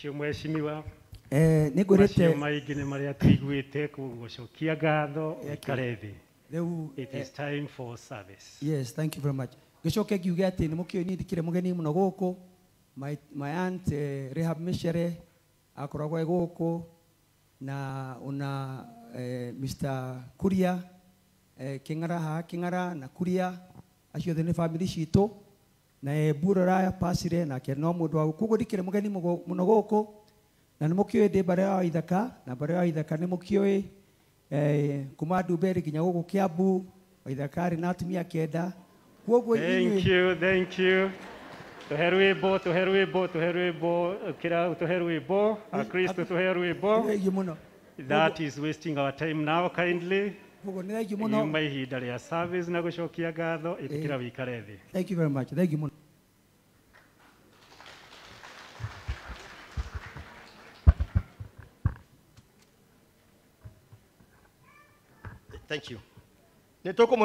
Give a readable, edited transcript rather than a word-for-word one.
Mheshimiwa. Nigurite maingĩ nĩ marĩa tũiguĩte gũcokia ngatho ũikare thĩ. It is time for service. Yes, thank you very much. Gicoke ngiuge atĩ nĩ mũkĩoĩ niĩ ndikĩrĩ mũgeni mũno gũkũ. My aunt Rehab Michere akoragwo e gũkũ na una Mr. Kuria King'ara na Kuria acio othe nĩ family citũ na Burora Pasire na no mũndũ wa gũkũ ndikĩrĩ mũgeni mũno gũkũ na nĩ mũkĩoĩ ndĩ bare ya Waithaka na bare ya Waithaka nĩ mũkĩoĩ kuma Nduberi nginya gũkũ Kiambu Waithaka arĩ na atumia kenda. Thank you. Tuherwĩbo Kristo tuherwĩbo. That is wasting our time now kindly. Yuma ihinda rĩa service na gũcokia ngatho ĩtĩkĩra wĩikare thĩ. Thank you very much. Thank you. Thank you.